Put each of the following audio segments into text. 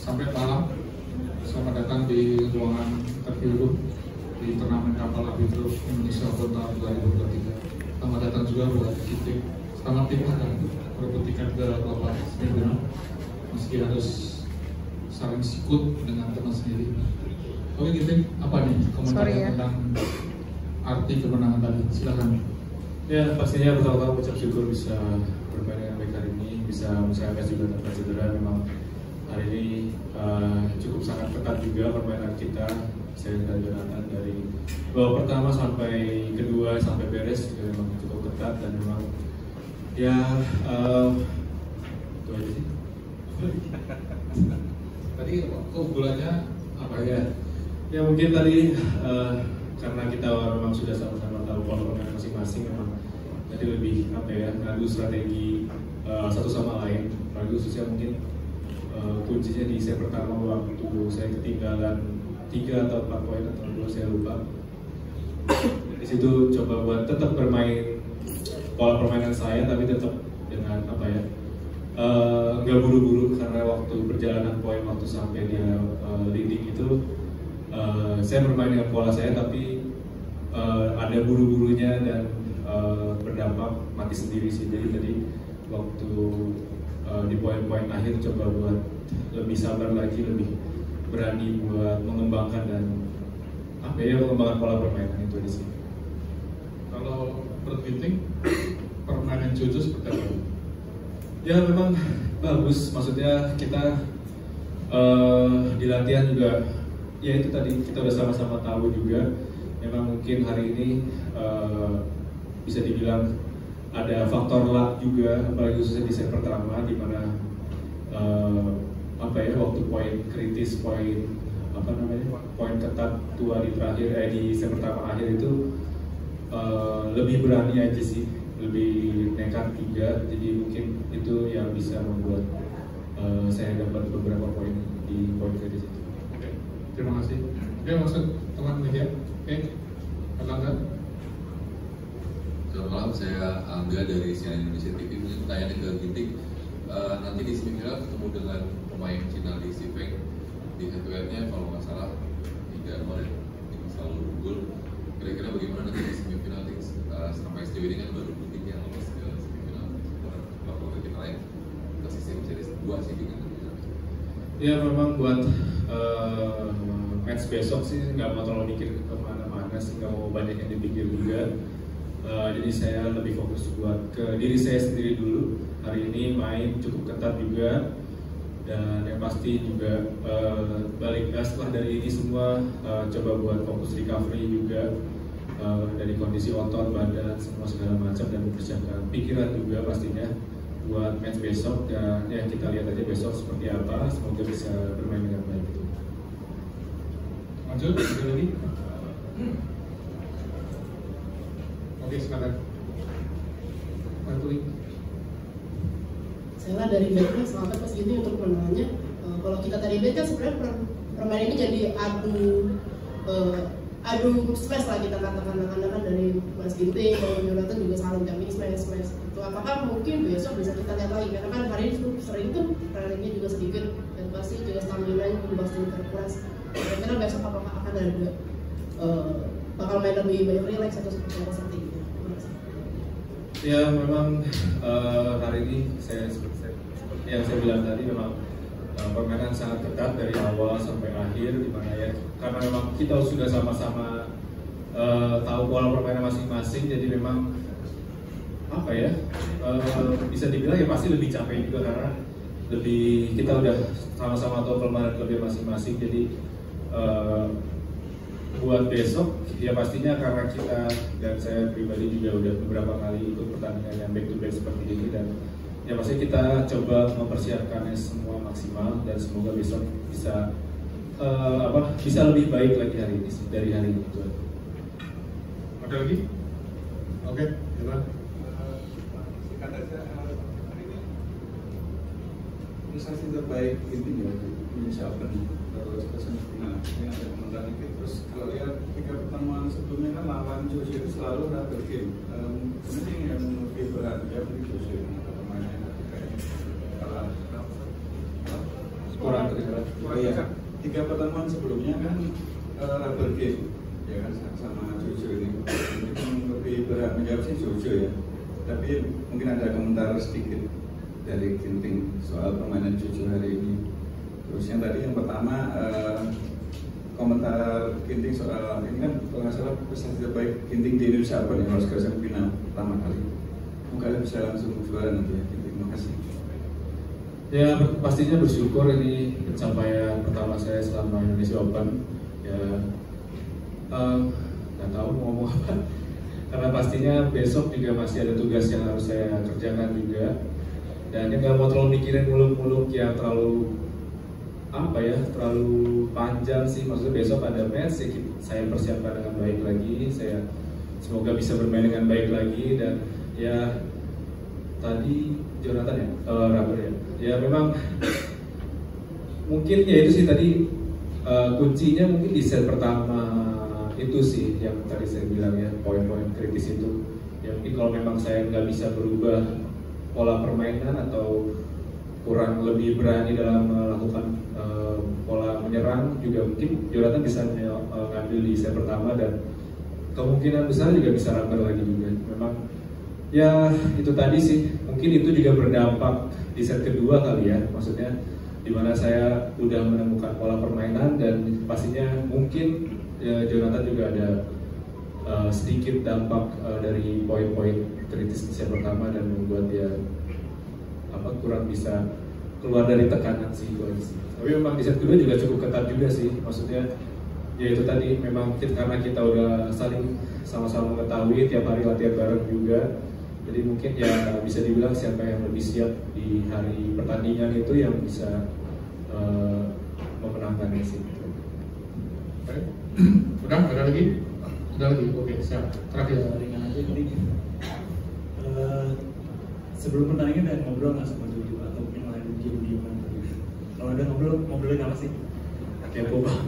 Sampai malam, selamat datang di ruangan terpilih di turnamen kapal api truk Indonesia Open tahun 2023. Selamat datang juga buat kita. Selamat tim akan berebut tiket ke babak semifinal. Meski harus saling sikut dengan teman sendiri. Oke, kita apa nih komentarnya tentang arti kemenangan tadi? Silakan. Ya, pastinya pertama-tama ucap syukur bisa bermain dengan baik hari ini, bisa mengusahakan juga tanpa cedera. Memang hari ini cukup sangat ketat juga permainan kita. Saya dan Jonathan dari babak pertama sampai kedua sampai beres juga memang cukup ketat dan memang ya itu aja sih. Tadi keunggulannya apa ya? Ya mungkin tadi karena kita memang sudah sama-sama tahu pola permainan masing-masing, memang jadi lebih apa ya, ngadu strategi satu sama lain. Apalagi khususnya mungkin kuncinya di set pertama waktu saya ketinggalan 3 atau 4 poin atau 2 saya lupa. Di situ coba buat tetap bermain pola permainan saya, tapi tetap dengan apa ya, nggak buru-buru, karena waktu perjalanan poin waktu sampai dia leading itu saya bermain dengan pola saya, tapi ada buru-burunya dan berdampak mati sendiri sih. Jadi tadi waktu di poin-poin akhir coba buat lebih sabar lagi, lebih berani buat mengembangkan dan apa ya, mengembangkan pola permainan itu di sini. Kalau berbiting permainan Jojo seperti apa? Ya memang bagus, maksudnya kita di latihan juga ya itu tadi kita udah sama-sama tahu juga. Memang mungkin hari ini bisa dibilang ada faktor luck juga, apalagi khususnya di set pertama di mana apa ya, waktu poin kritis, poin apa namanya, poin ketat tua di terakhir di set pertama akhir itu lebih berani aja sih, lebih nekat 3, jadi mungkin itu yang bisa membuat saya dapat beberapa poin di poin kritis itu. Oke, terima kasih. Oke, maksud teman media. Angga. Selamat malam, saya Angga dari CNN Indonesia TV. Mungkin pertanyaannya ke Ginting, nanti di semifinal ketemu dengan pemain Cina di Sipeng, di head-to-headnya kalau nggak salah 3-0 ya, ini selalu unggul. Kira-kira bagaimana nanti di semifinal? Sampai sejauh ini kan baru Ginting yang lolos ke semifinal, kalau kita lain ke sistem seri 2 sih dengan. Ya memang buat match besok sih nggak mau terlalu mikir kemana-mana sih, nggak mau banyak yang dipikir juga. Jadi saya lebih fokus buat ke diri saya sendiri dulu. Hari ini main cukup ketat juga, dan yang pasti juga balik setelah dari ini semua coba buat fokus recovery juga dari kondisi otot, badan, semua segala macam, dan mempersiapkan pikiran juga pastinya buat match besok. Dan ya kita lihat aja besok seperti apa, semoga bisa bermain dengan baik. Lanjut, ada lagi? Oke, silakan. Bantuin. Saya dari backnya semangat Mas Ginting untuk menanya. Kalau kita tadi back kan sebenarnya permainan ini jadi adu smash lah kita katakan, kan dari Mas Ginting, kalau Jonathan juga saling damping smash. Itu apakah mungkin besok bisa kita lihat lagi, karena kan hari ini sering tuh trainingnya juga sedikit dan pasti juga stamina nya juga pasti terkuras. Kira-kira besok apakah akan ada bakal main lebih banyak relax atau seperti itu? Ya memang hari ini saya seperti yang saya bilang tadi, memang permainan sangat ketat dari awal sampai akhir, di mana ya karena memang kita sudah sama-sama tahu pola permainan masing-masing, jadi memang apa ya, bisa dibilang ya pasti lebih capek juga, karena lebih kita udah sama-sama tahu kelemahan lebih masing-masing. Jadi buat besok ya pastinya karena kita dan saya pribadi juga udah beberapa kali ikut pertandingan yang back to back seperti ini, dan ya pasti kita coba mempersiapkannya semua maksimal, dan semoga besok bisa bisa lebih baik lagi hari ini dari hari ini. Ada lagi? Oke, jalan. Prestasi terbaik intinya Indonesia Open terus ke semifinal. Ini ada komentar dikit. Terus kalau lihat 3 pertemuan sebelumnya kan lawan Joshua itu selalu double game. Mungkin yang lebih berat ya bagi Joshua atau pemainnya kayaknya kalah. Kurang Oh iya, 3 pertemuan sebelumnya kan rubber game, ya kan sama Jojo ini. Mungkin lebih berat menjawab sih Jojo ya. Tapi mungkin ada komentar sedikit dari Ginting soal permainan Jojo hari ini. Terus yang tadi yang pertama komentar Ginting soal ini kan kalau nggak salah prestasi terbaik Ginting di Indonesia apa yang harus ke semifinal pertama kali. Semoga bisa langsung juara nanti ya Ginting. Terima kasih. Ya pastinya bersyukur ini pencapaian pertama saya selama Indonesia Open. Ya nggak tahu mau ngomong apa karena pastinya besok juga masih ada tugas yang harus saya kerjakan juga. Dan nggak mau terlalu mikirin muluk-muluk yang terlalu terlalu panjang sih. Maksudnya besok ada match, saya persiapkan dengan baik lagi, saya semoga bisa bermain dengan baik lagi. Dan ya tadi Jonathan ya, Rubber ya memang mungkin ya itu sih tadi kuncinya mungkin di set pertama itu sih yang tadi saya bilang ya, poin-poin kritis itu ya. Mungkin kalau memang saya nggak bisa berubah pola permainan atau kurang lebih berani dalam melakukan pola menyerang, juga mungkin Jonathan bisa ngambil di set pertama dan kemungkinan besar juga bisa Rubber lagi juga. Memang ya itu tadi sih, mungkin itu juga berdampak di set kedua kali ya, maksudnya dimana saya udah menemukan pola permainan dan pastinya mungkin Jonathan juga ada sedikit dampak dari poin-poin kritis di set pertama dan membuat dia kurang bisa keluar dari tekanan sih itu aja sih. Tapi memang di set kedua juga cukup ketat juga sih, maksudnya ya itu tadi memang karena kita udah saling sama-sama mengetahui tiap hari latihan bareng juga, jadi mungkin ya bisa dibilang siapa yang lebih siap di hari pertandingan itu yang bisa memenangkannya sih. Oke. Udah ada lagi? Ada lagi? Oke, siap. Terakhir. Ringan aja ini. Sebelum pertandingan ada ngobrol nggak sama Jojo atau mungkin malah diem-dieman? Kalau ada ngobrolin apa sih? Kepo banget.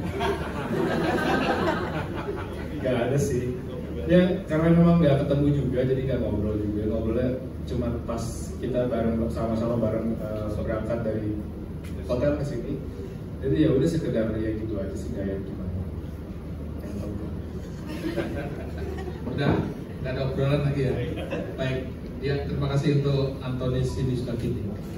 Gak ada sih. Ya karena memang nggak ketemu juga, jadi nggak ngobrol juga. Ngobrolnya cuma pas kita bareng sama-sama bareng berangkat dari hotel ke sini. Jadi ya udah sekedar ya gitu aja sih, kayak gimana. Udah, nggak ada obrolan lagi ya. Baik, ya terima kasih untuk Antoni sini sudah gini.